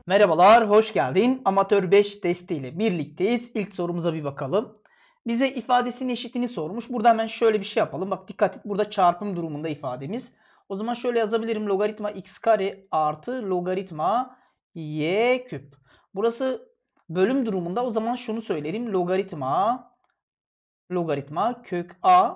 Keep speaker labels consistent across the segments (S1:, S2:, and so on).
S1: Merhabalar, hoş geldin. Amatör 5 testiyle birlikteyiz. İlk sorumuza bir bakalım. Bize ifadesinin eşitini sormuş. Burada hemen şöyle bir şey yapalım. Bak dikkat et, burada çarpım durumunda ifademiz. O zaman şöyle yazabilirim. Logaritma x kare artı logaritma y küp. Burası bölüm durumunda. O zaman şunu söylerim. Logaritma kök a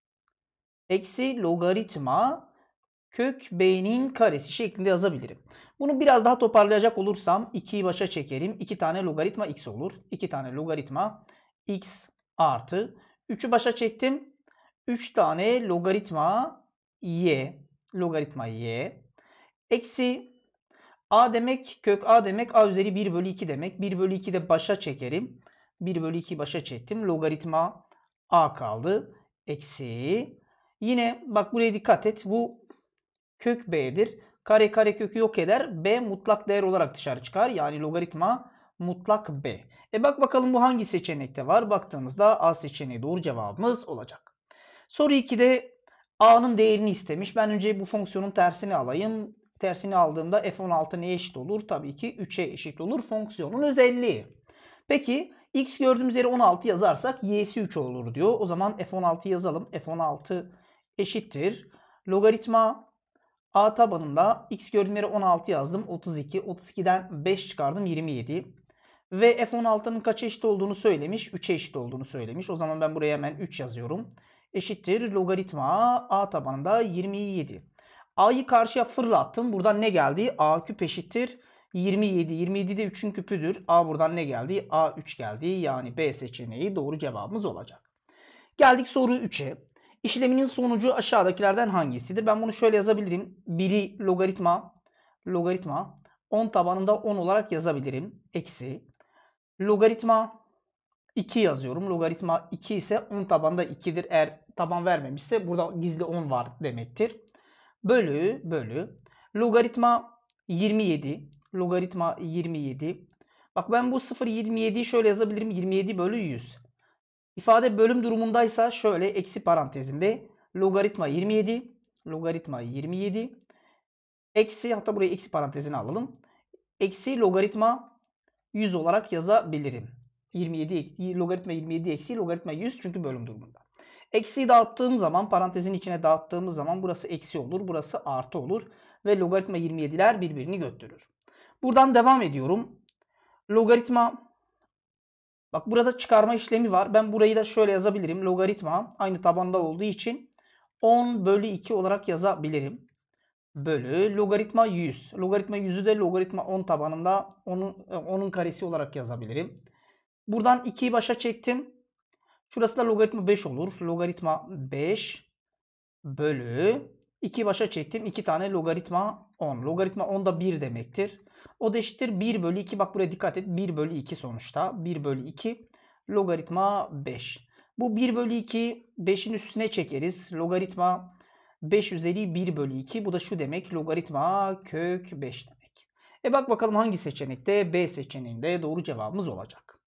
S1: eksi logaritma kök b'nin karesi şeklinde yazabilirim. Bunu biraz daha toparlayacak olursam 2'yi başa çekerim. 2 tane logaritma x olur. 2 tane logaritma x artı 3'ü başa çektim. 3 tane logaritma y. Logaritma y. Eksi a demek kök a demek a üzeri 1 bölü 2 demek. 1 bölü 2 de başa çekerim. 1 bölü 2 başa çektim. Logaritma a kaldı. Eksi. Yine bak buraya dikkat et. Bu kök b'dir. Kare kare kökü yok eder. B mutlak değer olarak dışarı çıkar. Yani logaritma mutlak b. Bak bakalım bu hangi seçenekte var? Baktığımızda A seçeneği doğru cevabımız olacak. Soru 2'de A'nın değerini istemiş. Ben önce bu fonksiyonun tersini alayım. Tersini aldığımda f16 neye eşit olur? Tabii ki 3'e eşit olur fonksiyonun özelliği. Peki x gördüğümüz yere 16 yazarsak y'si 3 olur diyor. O zaman f16 yazalım. F16 eşittir. Logaritma A tabanında x gördüğüm yere 16 yazdım. 32. 32'den 5 çıkardım. 27. Ve f16'nın kaça eşit olduğunu söylemiş. 3'e eşit olduğunu söylemiş. O zaman ben buraya hemen 3 yazıyorum. Eşittir logaritma A tabanında 27. A'yı karşıya fırlattım. Buradan ne geldi? A küp eşittir 27. 27 de 3'ün küpüdür. A buradan ne geldi? A 3 geldi. Yani B seçeneği doğru cevabımız olacak. Geldik soru 3'e. İşleminin sonucu aşağıdakilerden hangisidir? Ben bunu şöyle yazabilirim. Biri logaritma 10 tabanında 10 olarak yazabilirim. Eksi logaritma 2 yazıyorum. Logaritma 2 ise 10 tabanda 2'dir. Eğer taban vermemişse burada gizli 10 var demektir. Bölü logaritma 27. Logaritma 27. Bak ben bu 0,27'yi şöyle yazabilirim. 27 bölü 100. İfade bölüm durumundaysa şöyle eksi parantezinde logaritma 27 eksi, hatta buraya eksi parantezini alalım. Eksi logaritma 100 olarak yazabilirim. Logaritma 27 eksi logaritma 100 çünkü bölüm durumunda. Eksiyi dağıttığım zaman, parantezin içine dağıttığımız zaman burası eksi olur, burası artı olur ve logaritma 27'ler birbirini götürür. Buradan devam ediyorum. Logaritma, bak burada çıkarma işlemi var. Ben burayı da şöyle yazabilirim. Logaritma aynı tabanda olduğu için 10 bölü 2 olarak yazabilirim. Bölü logaritma 100. Logaritma 100'ü de logaritma 10 tabanında onun karesi olarak yazabilirim. Buradan 2'yi başa çektim. Şurası da logaritma 5 olur. Logaritma 5 bölü 2 başa çektim. 2 tane logaritma 10. Logaritma 10 da 1 demektir. O da eşittir 1 bölü 2. Bak buraya dikkat et. 1 bölü 2 sonuçta. 1 bölü 2 logaritma 5. Bu 1 bölü 2 5'in üstüne çekeriz. Logaritma 5 üzeri 1 bölü 2. Bu da şu demek. Logaritma kök 5 demek. Bak bakalım hangi seçenekte? B seçeneğinde doğru cevabımız olacak.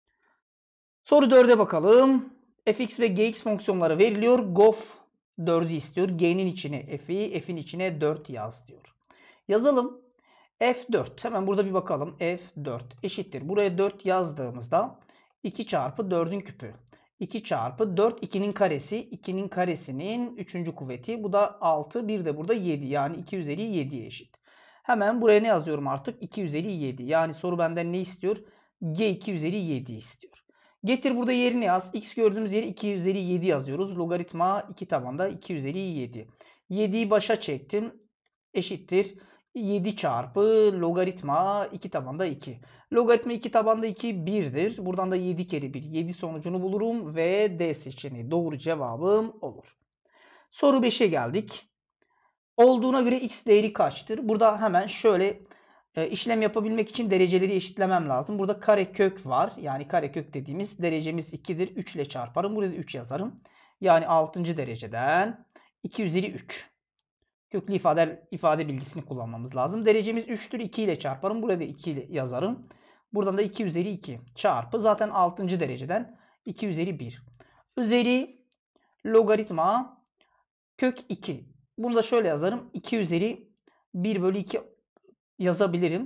S1: Soru 4'e bakalım. Fx ve gx fonksiyonları veriliyor. Gof 4'ü istiyor. G'nin içine f'i, f'in içine 4 yaz diyor. Yazalım. F4. Hemen burada bir bakalım. F4 eşittir. Buraya 4 yazdığımızda 2 çarpı 4'ün küpü. 2 çarpı 4 2'nin karesi. 2'nin karesinin 3. kuvveti. Bu da 6. Bir de burada 7. Yani 2 üzeri 7'ye eşit. Hemen buraya ne yazıyorum artık? 2 üzeri 7. Yani soru benden ne istiyor? G 2 üzeri 7 istiyor. Getir burada yerini yaz. X gördüğümüz yeri 2 üzeri 7 yazıyoruz. Logaritma 2 tabanda 2 üzeri 7. 7'yi başa çektim. Eşittir. 7 çarpı logaritma 2 tabanda 2. Logaritma 2 tabanda 2 1'dir. Buradan da 7 kere 1. 7 sonucunu bulurum ve D seçeneği doğru cevabım olur. Soru 5'e geldik. Olduğuna göre x değeri kaçtır? Burada hemen şöyle işlem yapabilmek için dereceleri eşitlemem lazım. Burada karekök var. Yani karekök dediğimiz derecemiz 2'dir. 3 ile çarparım. Burada 3 yazarım. Yani 6. dereceden 2 üzeri 3. Köklü ifade bilgisini kullanmamız lazım. Derecemiz 3'tür. 2 ile çarparım. Burada 2 ile yazarım. Buradan da 2 üzeri 2 çarpı. Zaten 6. dereceden 2 üzeri 1. Üzeri logaritma kök 2. Bunu da şöyle yazarım. 2 üzeri 1 bölü 2 yazabilirim.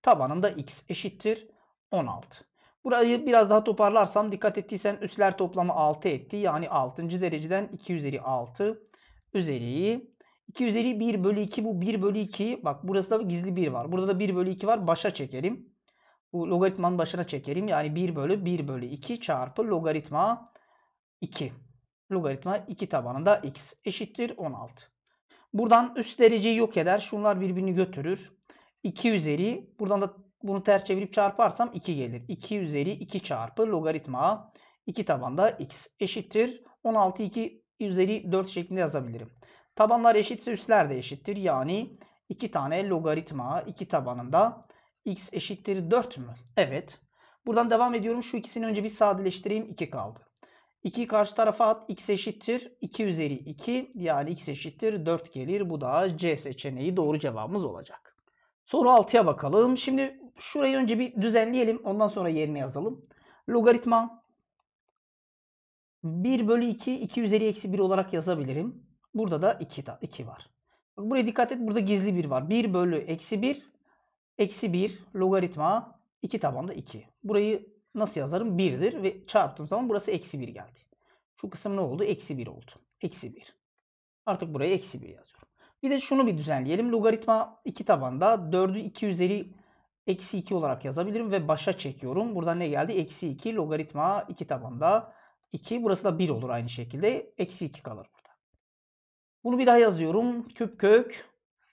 S1: tabanında x eşittir 16. Burayı biraz daha toparlarsam dikkat ettiysen üsler toplamı 6 etti. Yani 6. dereceden 2 üzeri 6 üzeri 2 üzeri 1 bölü 2 bu 1 bölü 2. Bak burası da gizli 1 var. Burada da 1 bölü 2 var. Başa çekerim. Bu logaritmanın başına çekerim. Yani 1 bölü 1 bölü 2 çarpı logaritma 2. Logaritma 2 tabanında x eşittir 16. Buradan üst dereceyi yok eder. Şunlar birbirini götürür. 2 üzeri buradan da bunu ters çevirip çarparsam 2 gelir. 2 üzeri 2 çarpı logaritma 2 tabanda x eşittir. 16 2 üzeri 4 şeklinde yazabilirim. Tabanlar eşitse üstler de eşittir. Yani 2 tane logaritma 2 tabanında x eşittir 4 mü? Evet. Buradan devam ediyorum. Şu ikisini önce bir sadeleştireyim. 2 kaldı. 2'yi karşı tarafa at. X eşittir 2 üzeri 2. Yani x eşittir 4 gelir. Bu da C seçeneği doğru cevabımız olacak. Soru 6'ya bakalım. Şimdi şurayı önce bir düzenleyelim. Ondan sonra yerine yazalım. Logaritma 1 bölü 2, 2 üzeri eksi 1 olarak yazabilirim. Burada da 2 var. Buraya dikkat et. Burada gizli 1 var. 1 bölü eksi 1, eksi 1 logaritma 2 tabanda 2. Burayı nasıl yazarım? 1'dir ve çarptığım zaman burası eksi 1 geldi. Şu kısım ne oldu? Eksi 1 oldu. Eksi 1. Artık buraya eksi 1 yazıyorum. Bir de şunu bir düzenleyelim. Logaritma 2 tabanda 4'ü 2 üzeri eksi 2 olarak yazabilirim ve başa çekiyorum. Buradan ne geldi? Eksi 2 logaritma 2 tabanda 2. Burası da 1 olur aynı şekilde. Eksi 2 kalır burada. Bunu bir daha yazıyorum. Küp kök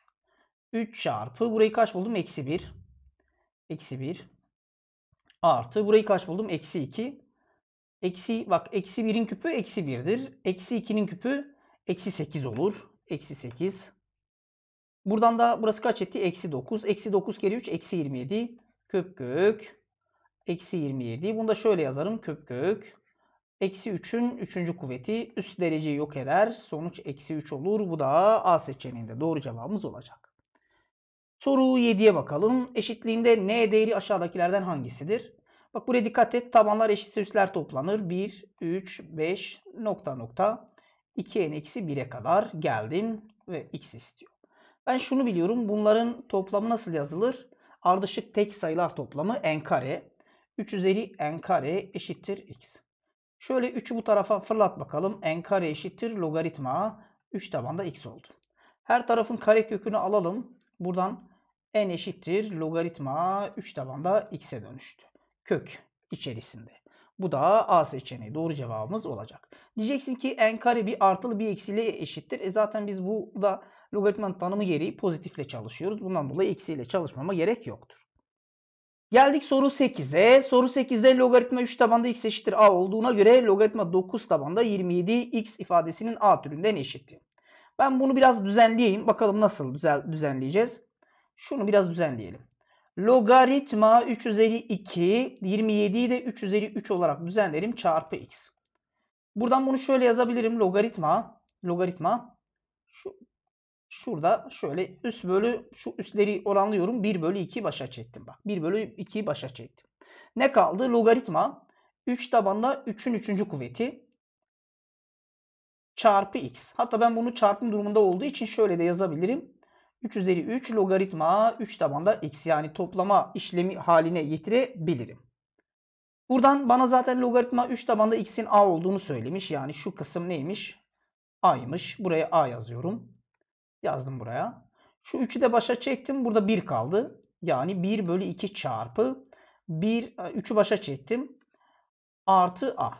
S1: 3 çarpı. Burayı kaç buldum? Eksi 1. Eksi 1. Artı. Burayı kaç buldum? Eksi 2. Bak eksi 1'in küpü eksi 1'dir. Eksi 2'nin küpü eksi 8 olur. Eksi 8. Buradan da burası kaç etti? Eksi 9. Eksi 9 kere 3 eksi 27. Küp kök. Eksi 27. Bunu da şöyle yazarım. Küp kök. Eksi 3'ün 3. kuvveti. Üst dereceyi yok eder. Sonuç eksi 3 olur. Bu da A seçeneğinde doğru cevabımız olacak. Soru 7'ye bakalım. Eşitliğinde n değeri aşağıdakilerden hangisidir? Bak buraya dikkat et. Tabanlar eşitse üstler toplanır. 1, 3, 5, nokta nokta. 2n-1'e kadar geldin ve x istiyor. Ben şunu biliyorum. Bunların toplamı nasıl yazılır? Ardışık tek sayılar toplamı n kare. 3 üzeri n kare eşittir x. Şöyle 3'ü bu tarafa fırlat bakalım. N kare eşittir logaritma 3 tabanda x oldu. Her tarafın kare kökünü alalım. Buradan n eşittir logaritma 3 tabanda x'e dönüştü. Kök içerisinde. Bu da A seçeneği doğru cevabımız olacak. Diyeceksin ki n kare bir artılı bir eksiyle eşittir. Zaten biz bu da logaritmanın tanımı gereği pozitifle çalışıyoruz. Bundan dolayı eksiyle çalışmama gerek yoktur. Geldik soru 8'e. Soru 8'de logaritma 3 tabanda x eşittir a olduğuna göre logaritma 9 tabanda 27 x ifadesinin a türünden eşitti. Ben bunu biraz düzenleyeyim. Bakalım nasıl düzenleyeceğiz. Şunu biraz düzenleyelim. Logaritma 3 üzeri 2, 27'yi de 3 üzeri 3 olarak düzenlerim çarpı x. Buradan bunu şöyle yazabilirim. Logaritma şurada şöyle üst bölü şu üstleri oranlıyorum. 1 bölü 2 başa çektim. Bak 1 bölü 2'yi başa çektim. Ne kaldı? Logaritma 3 tabanda 3'ün 3. kuvveti çarpı x. Hatta ben bunu çarpım durumunda olduğu için şöyle de yazabilirim. 3 üzeri 3 logaritma 3 tabanda x, yani toplama işlemi haline getirebilirim. Buradan bana zaten logaritma 3 tabanda x'in a olduğunu söylemiş. Yani şu kısım neymiş? A'ymış. Buraya a yazıyorum. Yazdım buraya. Şu 3'ü de başa çektim. Burada 1 kaldı. Yani 1 bölü 2 çarpı 3'ü başa çektim. Artı a.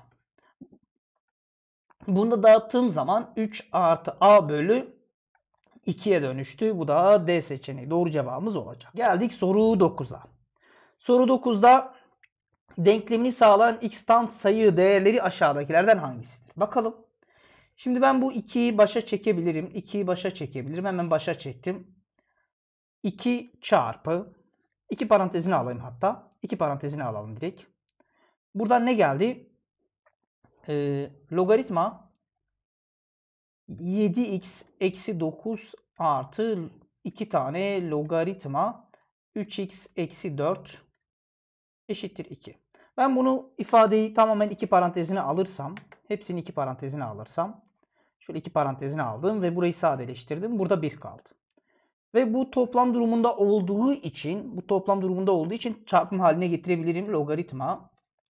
S1: Bunu da dağıttığım zaman 3 artı a bölü 2'ye dönüştü. Bu da D seçeneği. Doğru cevabımız olacak. Geldik soru 9'a. Soru 9'da denklemini sağlayan x tam sayı değerleri aşağıdakilerden hangisidir? Bakalım. Şimdi ben bu 2'yi başa çekebilirim. 2'yi başa çekebilirim. Hemen başa çektim. 2 çarpı 2 parantezini alayım hatta. 2 parantezini alalım direkt. Buradan ne geldi? Logaritma 7x eksi 9 artı 2 tane logaritma 3x eksi 4 eşittir 2. Ben bunu ifadeyi tamamen 2 parantezine alırsam, hepsini 2 parantezine alırsam, şöyle 2 parantezine aldım ve burayı sadeleştirdim. Burada 1 kaldı. Ve bu toplam durumunda olduğu için çarpım haline getirebilirim. Logaritma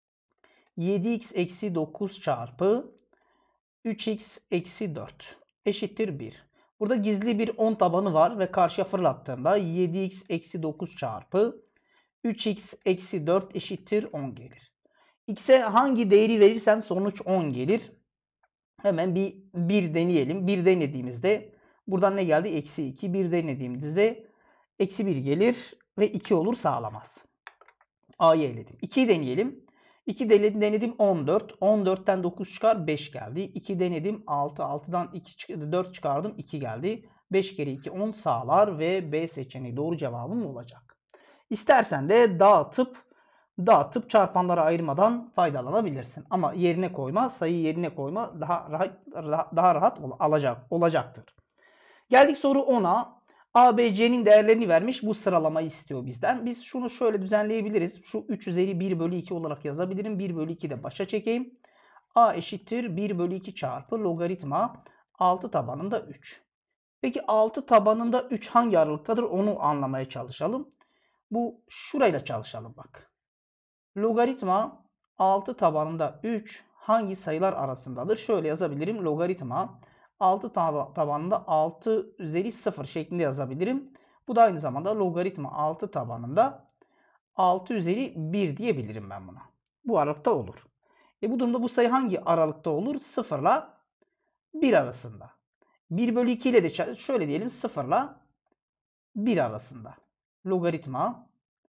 S1: 7x eksi 9 çarpı 3x eksi 4 eşittir 1. Burada gizli bir 10 tabanı var ve karşıya fırlattığımda 7x eksi 9 çarpı 3x eksi 4 eşittir 10 gelir. X'e hangi değeri verirsem sonuç 10 gelir. Hemen bir deneyelim. 1 denediğimizde buradan ne geldi? Eksi 2. 1 denediğimizde eksi 1 gelir ve 2 olur, sağlamaz. A'yı eledim. 2'yi deneyelim. 2 denedim 14. 14'ten 9 çıkar 5 geldi. 2 denedim 6. 6'dan 4 çıkardım 2 geldi. 5 kere 2 10 sağlar ve B seçeneği doğru cevabım olacak. İstersen de dağıtıp çarpanlara ayırmadan faydalanabilirsin. Ama yerine koyma, sayı yerine koyma daha rahat olacaktır. Geldik soru 10'a. A, B, C'nin değerlerini vermiş. Bu sıralamayı istiyor bizden. Biz şunu şöyle düzenleyebiliriz. Şu 3 üzeri 1 bölü 2 olarak yazabilirim. 1 bölü 2 de başa çekeyim. A eşittir 1 bölü 2 çarpı logaritma 6 tabanında 3. Peki 6 tabanında 3 hangi aralıktadır? Onu anlamaya çalışalım. Bu şurayla çalışalım bak. Logaritma 6 tabanında 3 hangi sayılar arasındadır? Şöyle yazabilirim. Logaritma 6 tabanında 6 üzeri 0 şeklinde yazabilirim. Bu da aynı zamanda logaritma 6 tabanında 6 üzeri 1 diyebilirim ben buna. Bu aralıkta olur. Bu durumda bu sayı hangi aralıkta olur? 0 ile 1 arasında. 1 bölü 2 ile de şöyle diyelim, 0 ile 1 arasında. Logaritma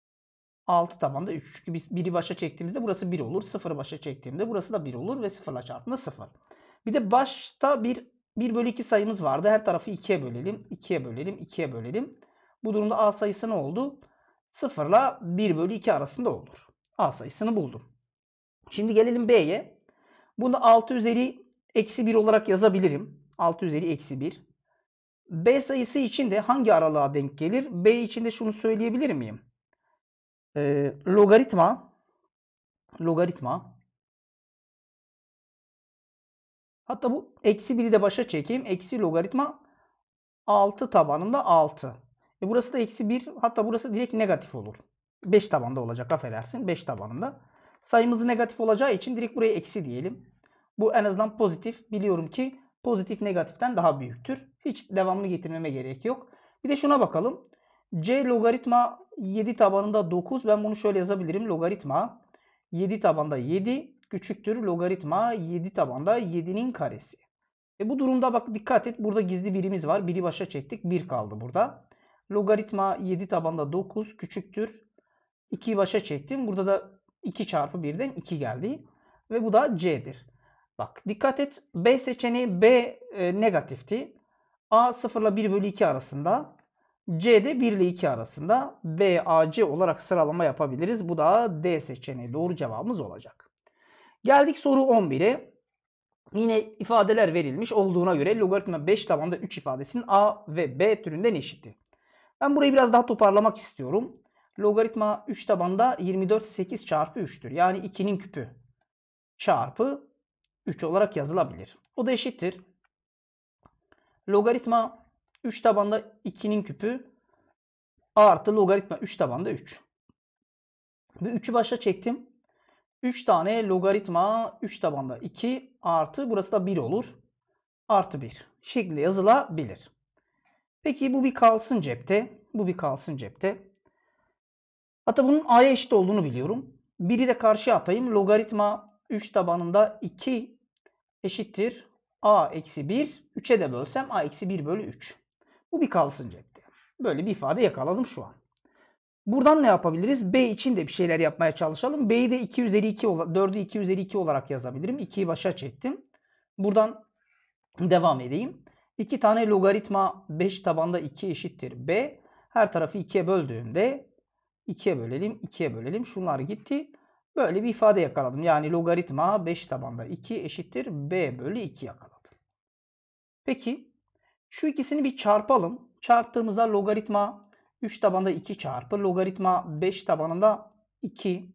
S1: 6 tabanda 3. Çünkü biz 1'i başa çektiğimizde burası 1 olur. 0'ı başa çektiğimde burası da 1 olur ve 0 ile çarptığında 0. Bir de başta 1 bölü 2 sayımız vardı. Her tarafı 2'ye bölelim. 2'ye bölelim. 2'ye bölelim. Bu durumda A sayısı ne oldu? 0 ile 1 bölü 2 arasında olur. A sayısını buldum. Şimdi gelelim B'ye. Bunu 6 üzeri eksi 1 olarak yazabilirim. 6 üzeri eksi 1. B sayısı için de hangi aralığa denk gelir? B için de şunu söyleyebilir miyim? Logaritma hatta bu eksi 1'i de başa çekeyim. Eksi logaritma 6 tabanında 6. Burası da eksi 1. Hatta burası direkt negatif olur. 5 tabanda olacak, affedersin. 5 tabanında. Sayımız negatif olacağı için direkt buraya eksi diyelim. Bu en azından pozitif. Biliyorum ki pozitif negatiften daha büyüktür. Hiç devamını getirmeme gerek yok. Bir de şuna bakalım. C logaritma 7 tabanında 9. Ben bunu şöyle yazabilirim. Logaritma 7 tabanda 7 küçüktür logaritma 7 tabanda 7'nin karesi. Bu durumda bak dikkat et. Burada gizli birimiz var. Biri başa çektik. 1 kaldı burada. Logaritma 7 tabanda 9 küçüktür. 2'yi başa çektim. Burada da 2 çarpı 1'den 2 geldi. Ve bu da C'dir. Bak dikkat et. B seçeneği negatifti. A 0 ile 1 bölü 2 arasında. C de 1 ile 2 arasında. B, A, C olarak sıralama yapabiliriz. Bu da D seçeneği doğru cevabımız olacak. Geldik soru 11'e. Yine ifadeler verilmiş olduğuna göre logaritma 5 tabanda 3 ifadesinin A ve B türünden eşiti. Ben burayı biraz daha toparlamak istiyorum. Logaritma 3 tabanda 24 8 çarpı 3'tür. Yani 2'nin küpü çarpı 3 olarak yazılabilir. O da eşittir. Logaritma 3 tabanda 2'nin küpü artı logaritma 3 tabanda 3. Ve 3'ü başa çektim. 3 tane logaritma 3 tabanda 2 artı burası da 1 olur. Artı 1 şeklinde yazılabilir. Peki bu bir kalsın cepte. Bu bir kalsın cepte. Hatta bunun A'ya eşit olduğunu biliyorum. 1'i de karşıya atayım. Logaritma 3 tabanında 2 eşittir. A eksi 1. 3'e de bölsem A eksi 1 bölü 3. Bu bir kalsın cepte. Böyle bir ifade yakaladım şu an. Buradan ne yapabiliriz? B için de bir şeyler yapmaya çalışalım. B'yi de 2 üzeri 2 4'ü 2 üzeri 2 olarak yazabilirim. 2'yi başa çektim. Buradan devam edeyim. 2 tane logaritma 5 tabanda 2 eşittir B. Her tarafı 2'ye böldüğümde 2'ye bölelim, 2'ye bölelim. Şunlar gitti. Böyle bir ifade yakaladım. Yani logaritma 5 tabanda 2 eşittir B bölü 2 yakaladım. Peki şu ikisini bir çarpalım. Çarptığımızda logaritma 3 tabanda 2 çarpı logaritma 5 tabanında 2.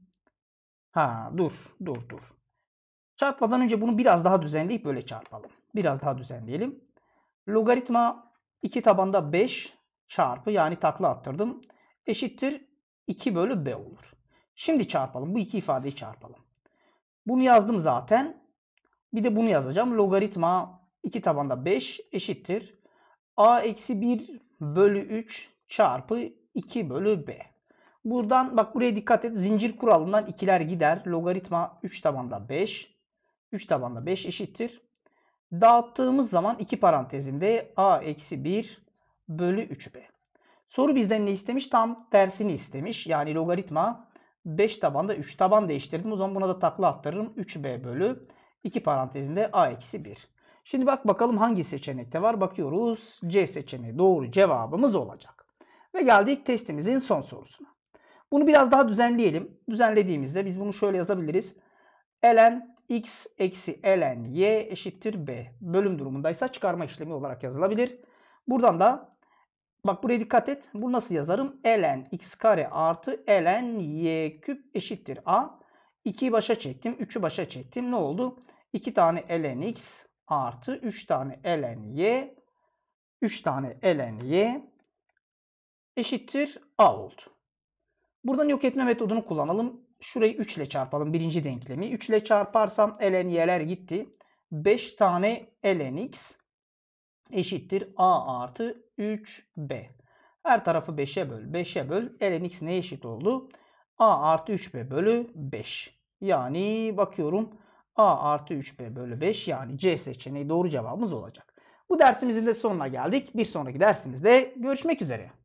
S1: Dur. Çarpmadan önce bunu biraz daha düzenleyip böyle çarpalım. Biraz daha düzenleyelim. Logaritma 2 tabanda 5 çarpı yani takla attırdım. Eşittir 2 bölü b olur. Şimdi çarpalım. Bu iki ifadeyi çarpalım. Bunu yazdım zaten. Bir de bunu yazacağım. Logaritma 2 tabanda 5 eşittir. A eksi 1 bölü 3 çarpı 2 bölü b. Buradan bak buraya dikkat et. Zincir kuralından ikiler gider. Logaritma 3 tabanda 5. 3 tabanda 5 eşittir. Dağıttığımız zaman iki parantezinde a eksi 1 bölü 3b. Soru bizden ne istemiş? Tam tersini istemiş. Yani logaritma 5 tabanda 3 taban değiştirdim. O zaman buna da takla attırırım. 3b bölü 2 parantezinde a eksi 1. Şimdi bak bakalım hangi seçenekte var. Bakıyoruz. C seçeneği doğru cevabımız olacak. Ve geldik testimizin son sorusuna. Bunu biraz daha düzenleyelim. Düzenlediğimizde biz bunu şöyle yazabiliriz. Ln x eksi ln y eşittir b. Bölüm durumundaysa çıkarma işlemi olarak yazılabilir. Buradan da bak buraya dikkat et. Bu nasıl yazarım? Ln x kare artı ln y küp eşittir a. 2'yi başa çektim. 3'ü başa çektim. Ne oldu? 2 tane ln x artı 3 tane ln y. 3 tane ln y eşittir a oldu. Buradan yok etme metodunu kullanalım. Şurayı 3 ile çarpalım. Birinci denklemi. 3 ile çarparsam ln y'ler gitti. 5 tane ln x eşittir a artı 3b. Her tarafı 5'e böl. 5'e böl. Ln x neye eşit oldu? A artı 3b bölü 5. Yani bakıyorum a artı 3b bölü 5 yani C seçeneği doğru cevabımız olacak. Bu dersimizin de sonuna geldik. Bir sonraki dersimizde görüşmek üzere.